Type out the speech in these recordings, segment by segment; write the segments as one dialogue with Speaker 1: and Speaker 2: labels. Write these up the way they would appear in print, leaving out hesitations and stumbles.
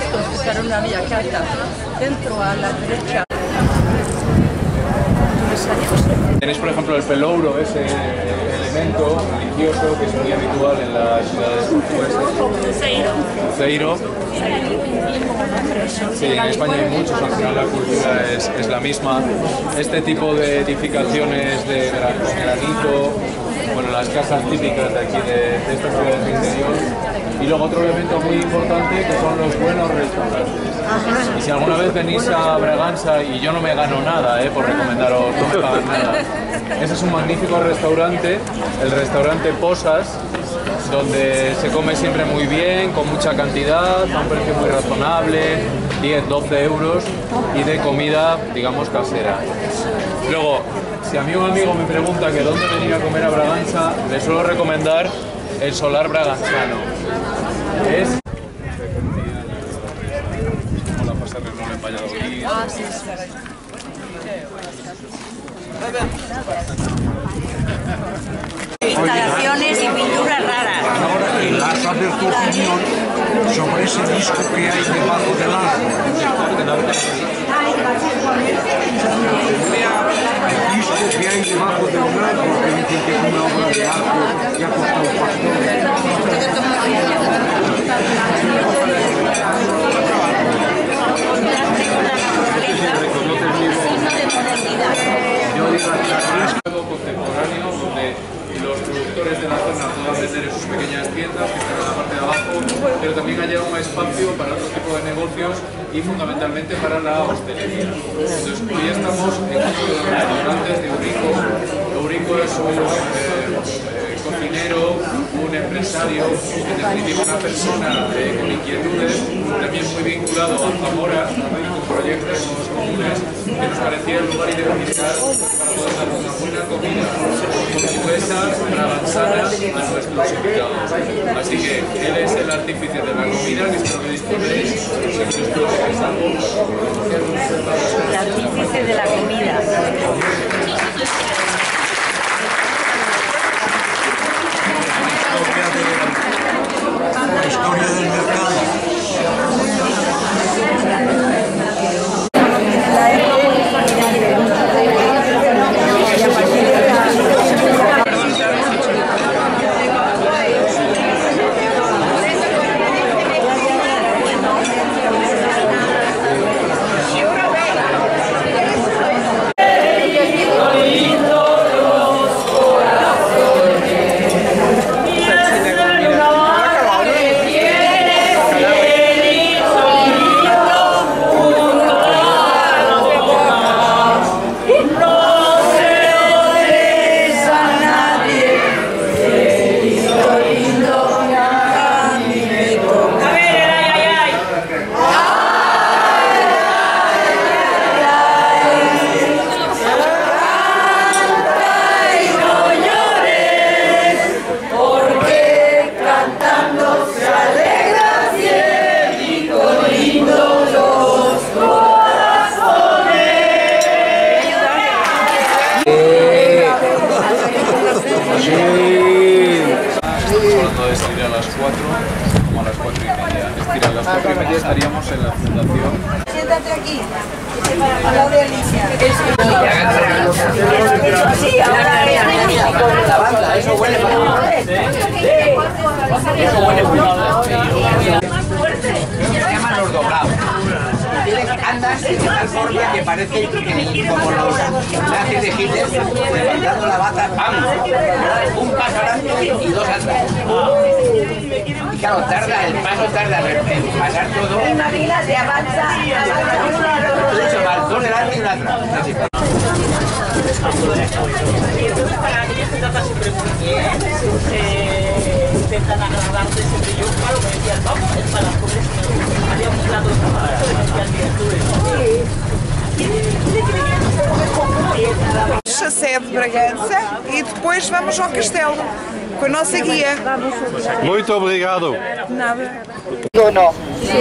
Speaker 1: Bustos, esta era una vía que alta, dentro a la derecha.
Speaker 2: Tenéis, por ejemplo, el pelouro, ese elemento religioso que es muy habitual en las ciudades portuguesas. Ceiro. Sí, en España hay muchos, al final la cultura es la misma. Este tipo de edificaciones de granito, bueno, las casas típicas de aquí de estas ciudades de interior. Y luego otro elemento muy importante que son los buenos restaurantes. Y si alguna vez venís a Bragança, y yo no me gano nada por recomendaros, no me pagan nada, ese es un magnífico restaurante, el restaurante Posas, donde se come siempre muy bien, con mucha cantidad, a un precio muy razonable, 10-12 euros, y de comida, digamos, casera. Luego, si a mí un amigo me pregunta que dónde venir a comer a Bragança, le suelo recomendar el Solar Bragançano. Es como la Pasarrenol en Valladolid.
Speaker 3: Instalaciones y pinturas raras.
Speaker 4: Ahora, enlaza de tu opinión sobre ese disco que hay debajo del árbol. El disco que hay debajo del árbol, que dicen que es una obra de arte que ha costado un pastor.
Speaker 2: Yo digo, es algo contemporáneo donde los productores de la zona puedan vender en sus pequeñas tiendas que están en la parte de abajo, pero también ha llegado un espacio para otro tipo de negocios y fundamentalmente para la hostelería. Entonces, hoy estamos en uno de los restaurantes de Eurico. Eurico es un cocinero, un empresario, en definitiva una persona con inquietudes, también muy vinculado a Zamora, con proyectos comunes, que nos parecía el lugar ideal para poder dar una buena comida portuguesa, bragançana, a nuestros invitados. Así que él es el artífice de la comida, que espero que disfrutéis.
Speaker 3: El artífice de la comida.
Speaker 4: La historia del mercado.
Speaker 2: Hablando de estirar a las 4, como a las 4:30. Estirar a las 4:30 estaríamos en la fundación.
Speaker 3: Siéntate aquí, al lado de Alicia. Sí, ahora
Speaker 5: la banda, eso huele para eso huele se llaman los doblados. Andan de tal forma que parece como los nazis de Hitler, levantando la bata, ¡pam! Un paso adelante y dos atrás. Y claro, el paso tarda en pasar todo.
Speaker 3: una fila se avanza.
Speaker 5: Mucho más, dos delante y una atrás.
Speaker 6: Y entonces para aquellos que tratan siempre muy bien, intentan agradarte siempre. Yo, claro, me decían, vamos, es para comer, había un plato de trabajo, me decían, mira, tú
Speaker 7: A sede de Bragança e depois vamos ao castelo com a nossa guia.
Speaker 8: Muito obrigado.
Speaker 7: Nada.
Speaker 9: ¿O no?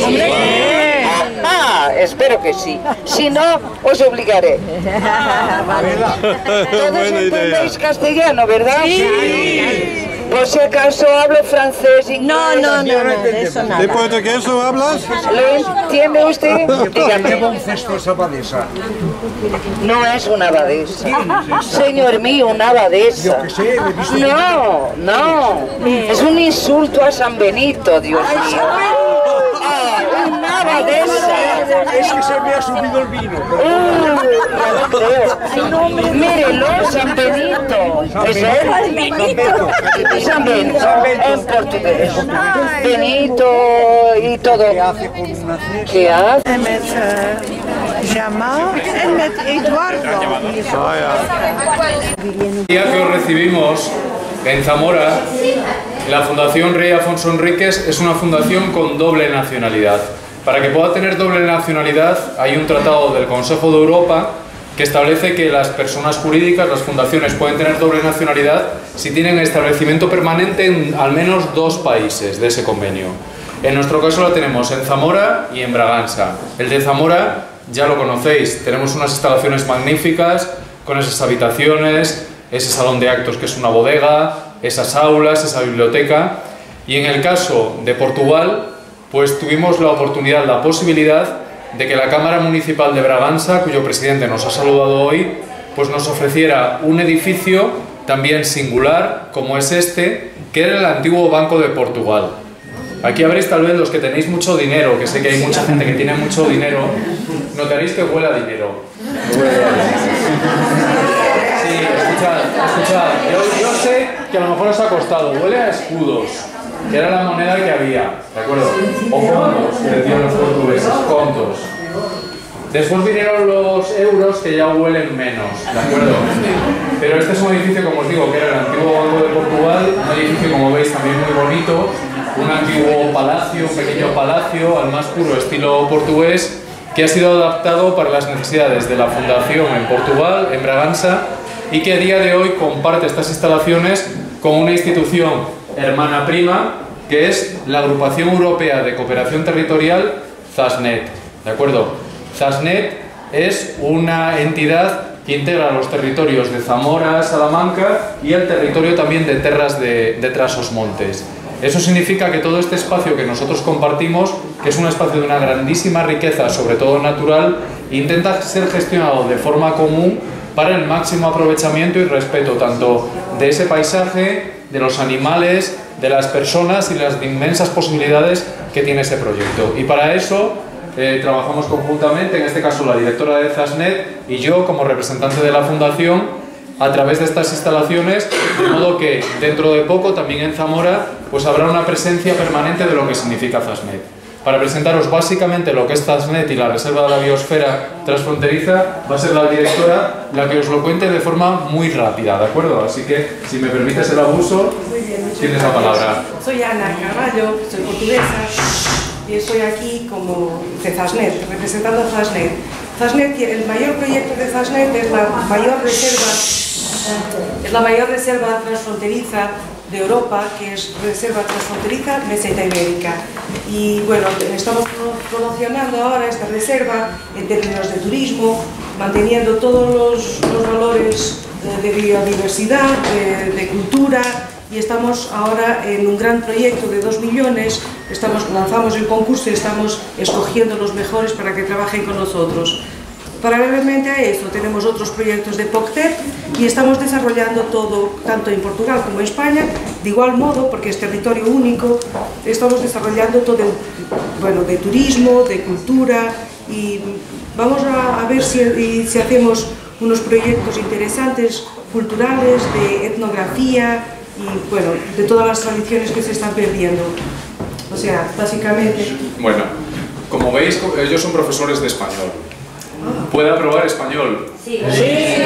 Speaker 9: Ah, espero que sí. Si no, os obligaré. Todos
Speaker 8: Buena idea.
Speaker 9: entendéis castellano, ¿verdad?
Speaker 7: Sí.
Speaker 9: Por si acaso hablo francés, inglés.
Speaker 3: No, de eso nada.
Speaker 8: ¿De portugués no hablas?
Speaker 9: ¿Lo entiende usted? Dígame.
Speaker 4: Lleva un cesto esa abadesa.
Speaker 9: No es una abadesa. Señor mío, una abadesa.
Speaker 4: Yo que sé, he visto...
Speaker 9: No. Es un insulto a San Benito, Dios mío. Una abadesa.
Speaker 4: Es que se me ha subido el vino.
Speaker 9: Mírelo, San Benito. ¿Es él? San Benito, en portugués. Benito y todo.
Speaker 4: ¿Qué hace con una cesta?
Speaker 9: ¿Qué hace?
Speaker 7: En met Jamal en met Eduardo.
Speaker 2: El día que os recibimos en Zamora, la Fundación Rey Afonso Enríquez es una fundación con doble nacionalidad. Para que pueda tener doble nacionalidad hay un tratado del Consejo de Europa que establece que las personas jurídicas, las fundaciones, pueden tener doble nacionalidad si tienen establecimiento permanente en al menos 2 países de ese convenio. En nuestro caso la tenemos en Zamora y en Bragança. El de Zamora ya lo conocéis, tenemos unas instalaciones magníficas con esas habitaciones, ese salón de actos que es una bodega, esas aulas, esa biblioteca. Y en el caso de Portugal, pues tuvimos la oportunidad, la posibilidad de que la Cámara Municipal de Bragança, cuyo presidente nos ha saludado hoy, pues nos ofreciera un edificio también singular, como es este, que era el antiguo Banco de Portugal. Aquí habréis tal vez los que tenéis mucho dinero, que sé que hay mucha gente que tiene mucho dinero, notaréis que huele a dinero. Sí, escuchad, yo sé que a lo mejor os ha costado, huele a escudos, que era la moneda que había, ¿de acuerdo? O contos, que decían los portugueses, contos. Después vinieron los euros, que ya huelen menos, ¿de acuerdo? Pero este es un edificio, como os digo, que era el antiguo Banco de Portugal, un edificio, como veis, también muy bonito, un antiguo palacio, un pequeño palacio, al más puro estilo portugués, que ha sido adaptado para las necesidades de la fundación en Portugal, en Bragança, y que a día de hoy comparte estas instalaciones con una institución hermana prima, que es la Agrupación Europea de Cooperación Territorial, ZASNet, ¿de acuerdo? ZASNet es una entidad que integra los territorios de Zamora, Salamanca y el territorio también de Terras de Trás-os-Montes. Eso significa que todo este espacio que nosotros compartimos, que es un espacio de una grandísima riqueza, sobre todo natural, intenta ser gestionado de forma común para el máximo aprovechamiento y respeto tanto de ese paisaje, de los animales, de las personas y las inmensas posibilidades que tiene ese proyecto. Y para eso trabajamos conjuntamente, en este caso la directora de ZASNet y yo como representante de la fundación, a través de estas instalaciones, de modo que dentro de poco también en Zamora pues habrá una presencia permanente de lo que significa ZASNet. Para presentaros básicamente lo que es ZASNet y la Reserva de la Biosfera Transfronteriza, va a ser la directora la que os lo cuente de forma muy rápida, ¿de acuerdo? Así que, si me permites el abuso, tienes la palabra.
Speaker 1: Soy Ana Carballo, soy portuguesa y estoy aquí como de ZASNet, representando a ZASNet. ZASNet, el mayor proyecto de ZASNet es la mayor reserva transfronteriza de Europa, que es Reserva Transfronteriza Meseta Ibérica. Y bueno, estamos promocionando ahora esta reserva en términos de turismo, manteniendo todos los valores de biodiversidad, de cultura, y estamos ahora en un gran proyecto de 2 millones, lanzamos el concurso y estamos escogiendo los mejores para que trabajen con nosotros. Paralelamente a eso tenemos otros proyectos de POCTEP y estamos desarrollando todo, tanto en Portugal como en España, de igual modo, porque es territorio único, estamos desarrollando todo, bueno, de turismo, de cultura, y vamos a ver si hacemos unos proyectos interesantes, culturales, de etnografía y bueno, de todas las tradiciones que se están perdiendo. O sea, básicamente...
Speaker 2: Bueno, como veis, ellos son profesores de español. ¿Puede aprobar español? Sí. No, es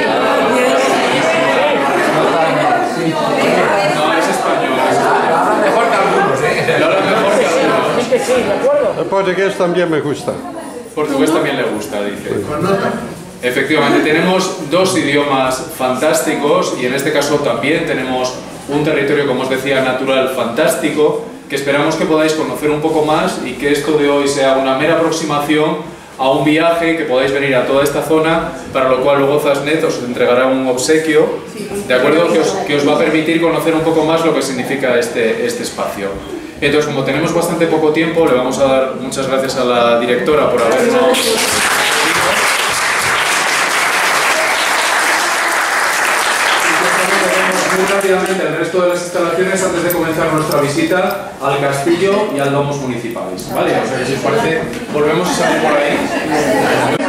Speaker 2: español.
Speaker 5: Habla mejor que algunos, ¿eh?
Speaker 2: Habla mejor que algunos.
Speaker 6: Sí, ¿de acuerdo?
Speaker 8: El portugués también me gusta.
Speaker 2: Portugués también le gusta, dice. Efectivamente, tenemos 2 idiomas fantásticos y en este caso también tenemos un territorio, como os decía, natural fantástico, que esperamos que podáis conocer un poco más y que esto de hoy sea una mera aproximación a un viaje, que podáis venir a toda esta zona, para lo cual luego Zasnet os entregará un obsequio, ¿de acuerdo? Que os va a permitir conocer un poco más lo que significa este espacio. Entonces, como tenemos bastante poco tiempo, le vamos a dar muchas gracias a la directora por habernos... Muy rápidamente el resto de las instalaciones antes de comenzar nuestra visita al castillo y al domus municipales, ¿vale? O sea que si os parece, volvemos a salir por ahí.